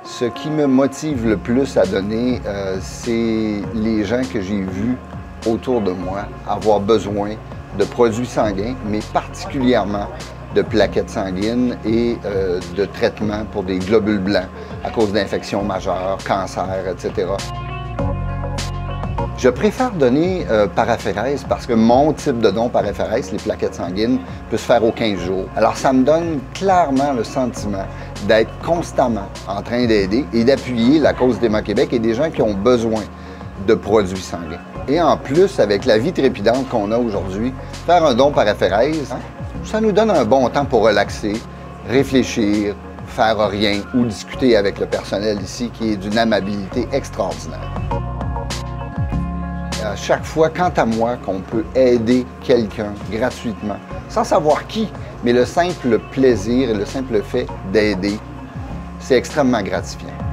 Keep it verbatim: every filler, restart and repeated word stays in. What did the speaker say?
Ce qui me motive le plus à donner, euh, c'est les gens que j'ai vus autour de moi avoir besoin de produits sanguins, mais particulièrement de plaquettes sanguines et euh, de traitements pour des globules blancs à cause d'infections majeures, cancers, et cetera. Je préfère donner euh, par aphérèse parce que mon type de don par aphérèse, les plaquettes sanguines, peut se faire aux quinze jours. Alors ça me donne clairement le sentiment d'être constamment en train d'aider et d'appuyer la cause d'Héma Québec et des gens qui ont besoin de produits sanguins. Et en plus, avec la vie trépidante qu'on a aujourd'hui, faire un don par aphérèse, hein, ça nous donne un bon temps pour relaxer, réfléchir, faire rien ou discuter avec le personnel ici qui est d'une amabilité extraordinaire. À chaque fois, quant à moi, qu'on peut aider quelqu'un gratuitement, sans savoir qui, mais le simple plaisir et le simple fait d'aider, c'est extrêmement gratifiant.